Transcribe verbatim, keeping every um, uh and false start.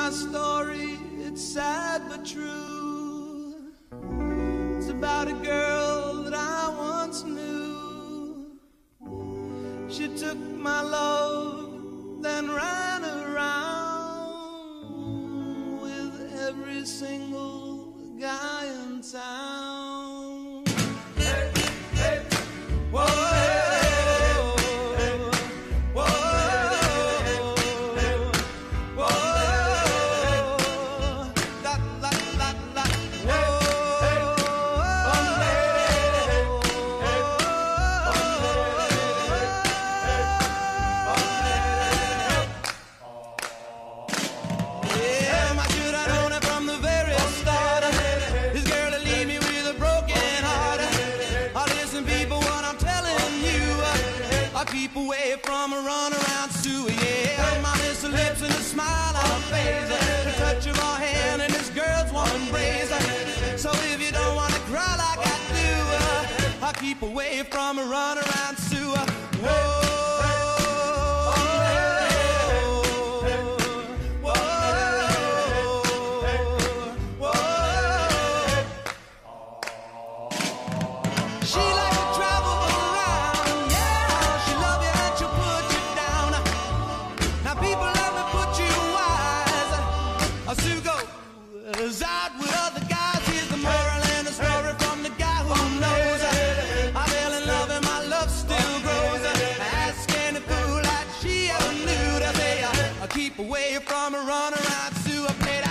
my story, it's sad but true. It's about a girl that I once knew. She took my love, then ran around with every single guy in town. Hey, hey, whoa. Keep away from a runaround Sue, yeah. My miss her lips and a smile on her face, the touch of her hand and this girl's warm embrace. So if you don't want to cry like I do, uh, I'll keep away from a runaround Sue. Whoa. Sue goes out with other guys. Here's the moral and the story from the guy who knows. I fell in love and my love still grows. Ask any fool that she ever knew to say, I keep away from a runaround Sue. I played